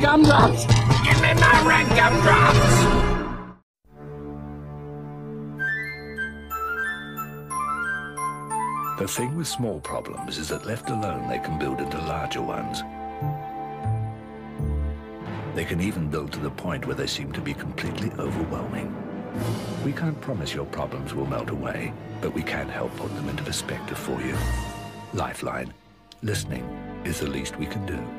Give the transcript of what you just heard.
gumdrops! Give me my red gumdrops! The thing with small problems is that left alone they can build into larger ones. They can even build to the point where they seem to be completely overwhelming. We can't promise your problems will melt away, but we can help put them into perspective for you. Lifeline. Listening is the least we can do.